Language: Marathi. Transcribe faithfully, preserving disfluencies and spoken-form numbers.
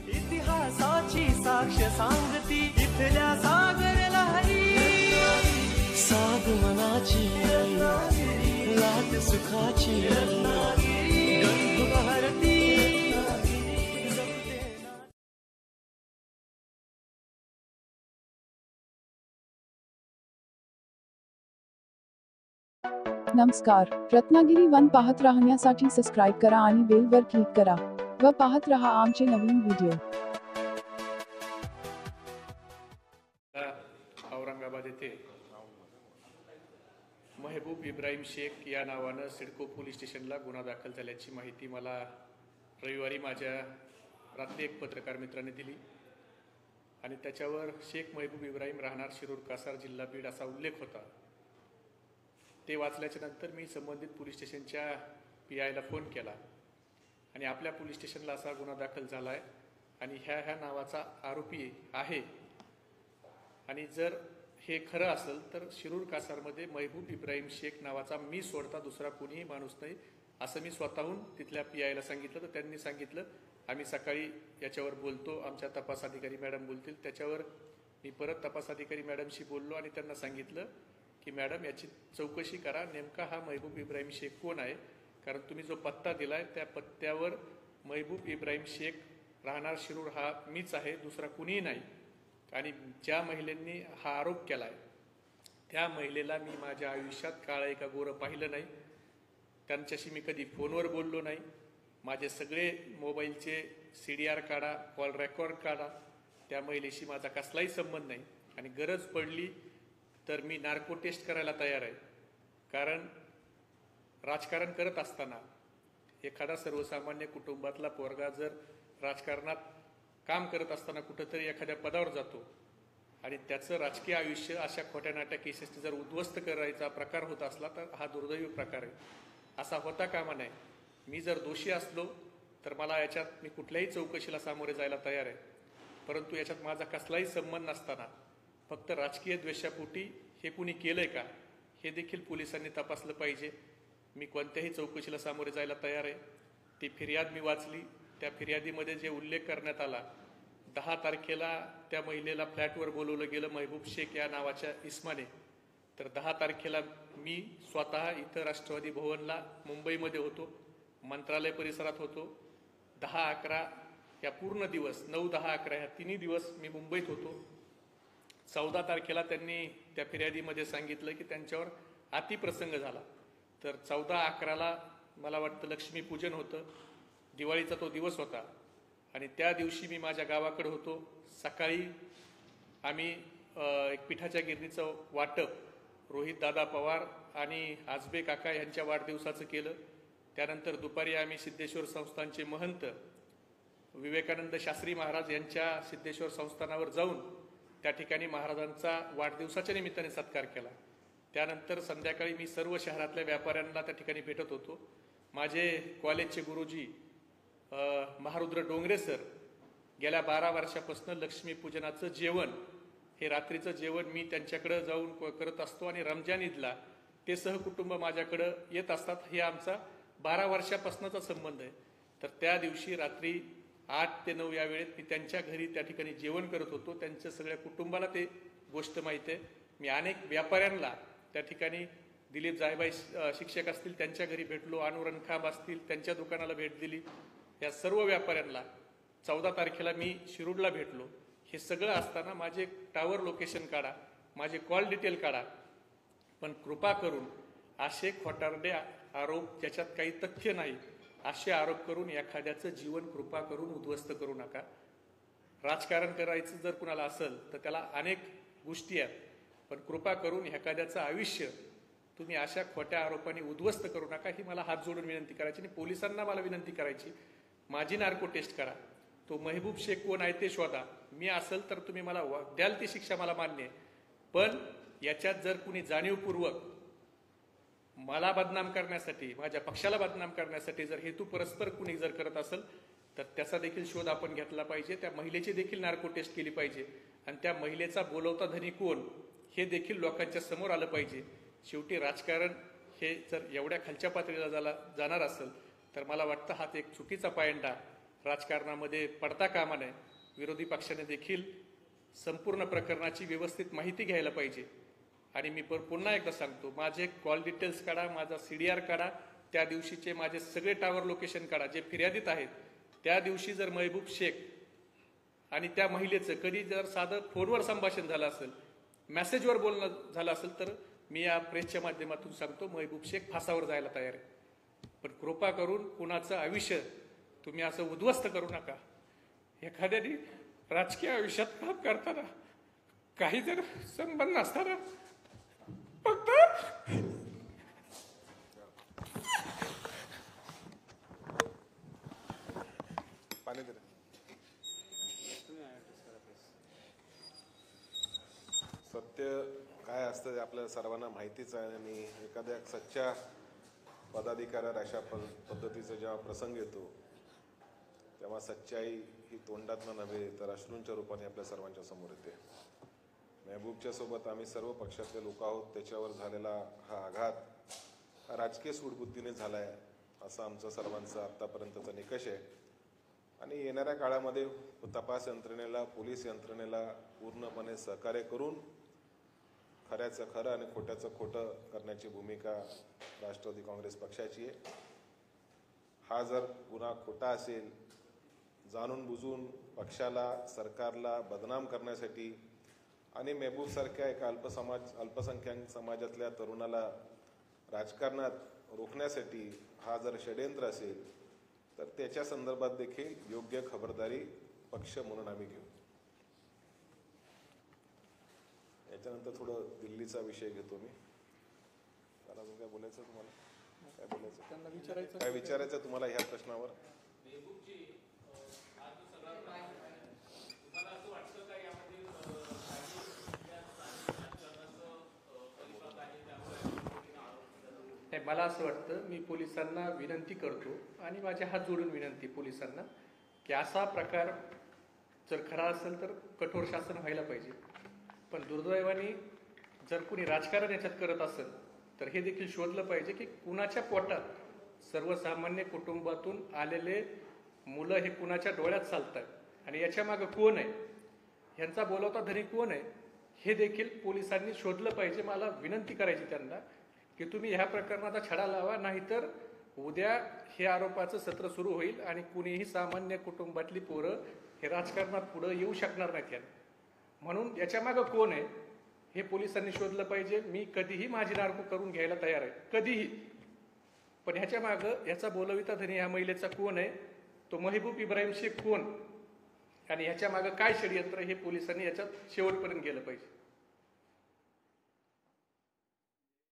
इतिहासाची साक्ष सांगती इथल्या सागर लहरी, सागमनाची लाट सुखाची गंध बहरती। नमस्कार, रत्नागिरी वन पाहत राहण्यासाठी सबस्क्राइब करा आणि बेल वर क्लिक करा व पाहत रहा आमचे नवीन व्हिडिओ। औरंगाबाद येथे महबूब इब्राहिम शेख या नावानं सिडको पोलीस स्टेशनला गुन्हा दाखल झाल्याची माहिती मला रविवारी माझ्या रात्री एक पत्रकार मित्राने दिली आणि त्याच्यावर शेख महबूब इब्राहिम राहणार शिरूर कासार जिल्हा बीड असा उल्लेख होता। ते वाचल्याच्या नंतर मी संबंधित पोलीस स्टेशनच्या पी आयला फोन केला आणि आपल्या पोलीस स्टेशनला असा गुन्हा दाखल झाला आहे आणि ह्या ह्या नावाचा आरोपी आहे आणि जर हे खरं असेल तर शिरूर कासारमध्ये महबूब इब्राहिम शेख नावाचा मी सोडता दुसरा कोणीही माणूस नाही असं मी स्वतःहून तिथल्या पी आयला सांगितलं। तर त्यांनी सांगितलं आम्ही सकाळी याच्यावर बोलतो, आमच्या तपास अधिकारी मॅडम बोलतील। त्याच्यावर मी परत तपास अधिकारी मॅडमशी बोललो आणि त्यांना सांगितलं की मॅडम याची चौकशी करा, नेमका हा महबूब इब्राहिम शेख कोण आहे, कारण तुम्ही जो पत्ता दिलाय त्या पत्त्यावर महबूब इब्राहिम शेख राहणार शिरूर हा मीच आहे, दुसरा कुणीही नाही। आणि ज्या महिलेंनी हा आरोप केलाय त्या महिलेला मी माझ्या आयुष्यात काळं का गोरं पाहिलं नाही, त्यांच्याशी मी कधी फोनवर बोललो नाही। माझे सगळे मोबाईलचे सी डी आर काढा, कॉल रेकॉर्ड काढा, त्या महिलेशी माझा कसलाही संबंध नाही आणि गरज पडली तर मी नार्को टेस्ट करायला तयार आहे। कारण राजकारण करत असताना एखादा सर्वसामान्य कुटुंबातला पोरगा जर राजकारणात काम करत असताना कुठंतरी एखाद्या पदावर जातो आणि त्याचं राजकीय आयुष्य अशा खोट्या नाट्या केसेसने जर उद्ध्वस्त करायचा प्रकार होत असला तर हा दुर्दैवी प्रकार आहे, असा होता कामा नये। मी जर दोषी असलो तर मला याच्यात मी कुठल्याही चौकशीला सामोरे जायला तयार आहे, परंतु याच्यात माझा कसलाही संबंध नसताना फक्त राजकीय द्वेषापोटी हे कुणी केलंय का हे देखील पोलिसांनी तपासलं पाहिजे। मी कोणत्याही चौकशीला सामोरे जायला तयार आहे। ती फिर्याद मी वाचली, त्या फिर्यादीमध्ये जे उल्लेख करण्यात आला दहा तारखेला त्या महिलेला फ्लॅटवर बोलवलं गेलं महबूब शेख या नावाच्या इस्माने, तर दहा तारखेला मी स्वतः इथं राष्ट्रवादी भवनला मुंबईमध्ये होतो, मंत्रालय परिसरात होतो। दहा अकरा या पूर्ण दिवस नऊ दहा अकरा ह्या तिन्ही दिवस मी मुंबईत होतो। चौदा तारखेला त्यांनी त्या फिर्यादीमध्ये सांगितलं की त्यांच्यावर अतिप्रसंग झाला, तर चौदा अकराला मला वाटतं लक्ष्मीपूजन होतं, दिवाळीचा तो दिवस होता आणि त्या दिवशी मी माझ्या गावाकडे होतो। सकाळी आम्ही एक पिठाच्या गिरणीचं वाटप रोहित दादा पवार आणि आजबे काका यांच्या वाढदिवसाचं केलं। त्यानंतर दुपारी आम्ही सिद्धेश्वर संस्थानचे महंत विवेकानंद शास्त्री महाराज यांच्या सिद्धेश्वर संस्थानावर जाऊन त्या ठिकाणी महाराजांचा वाढदिवसाच्या निमित्ताने सत्कार केला। त्यानंतर संध्याकाळी मी सर्व शहरातल्या व्यापाऱ्यांना त्या ठिकाणी भेटत होतो। माझे कॉलेजचे गुरुजी महारुद्र डोंगरे सर गेल्या बारा वर्षापासून लक्ष्मीपूजनाचं जेवण हे रात्रीचं जेवण मी त्यांच्याकडे जाऊन करत असतो आणि रमजान ईदला ते सहकुटुंब माझ्याकडे येत असतात। हे आमचा बारा वर्षापासूनचा संबंध आहे। तर त्या दिवशी रात्री आठ ते नऊ या वेळेत मी त्यांच्या घरी त्या ठिकाणी जेवण करत होतो। त्यांच्या सगळ्या कुटुंबाला ते गोष्ट माहिती आहे। मी अनेक व्यापाऱ्यांना त्या ठिकाणी दिलीप जायबाई शिक्षक असतील त्यांच्या घरी भेटलो, अनुरण खाब असतील त्यांच्या दुकानाला भेट दिली। या सर्व व्यापाऱ्यांना चौदा तारखेला मी शिरूरला भेटलो। हे सगळं असताना माझे टावर लोकेशन काढा, माझे कॉल डिटेल काढा, पण कृपा करून असे खोटारडे आरोप ज्याच्यात काही तथ्य नाही असे आरोप करून एखाद्याचं जीवन कृपा करून उद्ध्वस्त करू नका। राजकारण करायचं जर कुणाला असेल तर त्याला अनेक गोष्टी आहेत, पण कृपा करून एखाद्याचं आयुष्य तुम्ही अशा खोट्या आरोपांनी उद्ध्वस्त करू नका ही मला हात जोडून विनंती करायची आणि पोलिसांना मला विनंती करायची, माझी नार्को टेस्ट करा, तो महबूब शेख कोण आहे ते शोधा। मी असेल तर तुम्ही मला द्याल ती शिक्षा मला मान्य आहे, पण याच्यात जर कुणी जाणीवपूर्वक मला बदनाम करण्यासाठी माझ्या पक्षाला बदनाम करण्यासाठी जर हेतू परस्पर कुणी जर करत असेल तर त्याचा देखील शोध आपण घेतला पाहिजे। त्या महिलेची देखील नार्को टेस्ट केली पाहिजे आणि त्या महिलेचा बोलवता धनी कोण हे देखील लोकांच्या समोर आलं पाहिजे। शेवटी राजकारण हे जर एवढ्या खालच्या पातळीला झाला जाणार असेल तर मला वाटतं हा एक चुकीचा पायंडा राजकारणामध्ये पडता कामा नये. विरोधी पक्षाने देखील संपूर्ण प्रकरणाची व्यवस्थित माहिती घ्यायला पाहिजे. आणि मी पर पुन्हा एकदा सांगतो, माझे कॉल डिटेल्स काढा, माझा सी डी आर काढा, त्या दिवशीचे माझे सगळे टावर लोकेशन काढा. जे फिर्यादीत आहेत त्या दिवशी जर महबूब शेख आणि त्या महिलेचं कधी जर साधं फोनवर संभाषण झालं असेल, मेसेजवर बोलणं झालं असेल, तर मी या प्रेसच्या माध्यमातून सांगतो महबूब शेख फासावर जायला तयार आहे. पण कृपा करून कुणाचं आयुष्य तुम्ही असं उद्ध्वस्त करू नका. एखाद्याने राजकीय आयुष्यात काम करताना काही जर संबंध नसताना फक्त पाणी दे. सत्य काय असतं आपल्या सर्वांना माहितीच आहे. आणि एखाद्या सच्च्या पदाधिकाऱ्यावर अशा पद्धतीचा जेव्हा प्रसंग येतो तेव्हा सच्चाई ही तोंडातनं नव्हे तर अश्रूंच्या रूपाने आपल्या सर्वांच्या समोर येते. महबूबच्या सोबत आम्ही सर्व पक्षातले लोक आहोत. त्याच्यावर झालेला हा आघात हा राजकीय सूडबुद्धीने झाला आहे असा आमचा सर्वांचा आत्तापर्यंतचा निकष आहे. आणि येणाऱ्या काळामध्ये तपास यंत्रणेला, पोलीस यंत्रणेला पूर्णपणे सहकार्य करून खऱ्याचं खरं आणि खोट्याचं खोटं करण्याची भूमिका राष्ट्रवादी काँग्रेस पक्षाची आहे. हा जर गुन्हा खोटा असेल, जाणून बुजून पक्षाला, सरकारला बदनाम करण्यासाठी आणि महबूबसारख्या एका अल्पसमाज अल्पसंख्याक समाजातल्या तरुणाला राजकारणात रोखण्यासाठी हा जर षड्यंत्र असेल तर त्याच्या संदर्भात देखील योग्य खबरदारी पक्ष म्हणून आम्ही घेऊ. याच्यानंतर थोडं दिल्लीचा विषय घेतो मी. त्याला अजून काय बोलायचं तुम्हाला? काय बोलायचं? त्यांना विचारायचं काय विचारायचं तुम्हाला ह्या प्रश्नावर? नाही, मला असं वाटतं, मी पोलिसांना विनंती करतो आणि माझे हात जोडून विनंती पोलिसांना की असा प्रकार जर खरा असेल तर कठोर शासन व्हायला पाहिजे. पण दुर्दैवाने जर कुणी राजकारण याच्यात करत असेल तर हे देखील शोधलं पाहिजे की कुणाच्या पोटात सर्वसामान्य कुटुंबातून आलेले मुलं हे कुणाच्या डोळ्यात चालतात आणि याच्या मागं कोण आहे, ह्यांचा बोलवता धनी कोण आहे, हे देखील पोलिसांनी शोधलं पाहिजे. मला विनंती करायची त्यांना की तुम्ही ह्या प्रकरणाचा छडा लावा, नाहीतर उद्या हे आरोपाचं सत्र सुरू होईल आणि कुणीही सामान्य कुटुंबातली पोरं हे राजकारणात पुढं येऊ शकणार नाहीत. यानं म्हणून याच्या मागं कोण आहे हे पोलिसांनी शोधलं पाहिजे. मी कधीही माझी नारकू करून घ्यायला तयार आहे, कधीही. पण ह्याच्या मागं याचा बोलविता धनी ह्या महिलेचा कोण आहे, तो महबूब इब्राहिम शेख कोण आणि ह्याच्या मागं काय षडयंत्र, हे पोलिसांनी याच्यात शेवटपर्यंत गेलं पाहिजे.